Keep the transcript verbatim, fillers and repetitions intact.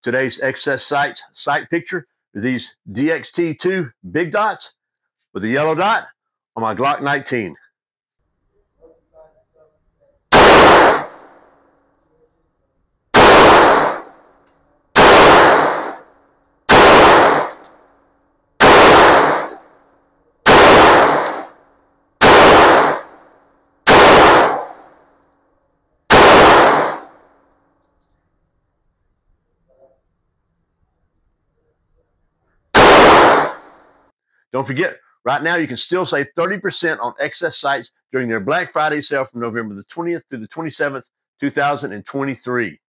Today's excess sights sight picture is these D X T two big dots with a yellow dot on my Glock nineteen. Don't forget, right now you can still save thirty percent on excess sights during their Black Friday sale from November the twentieth through the twenty-seventh, two thousand twenty-three.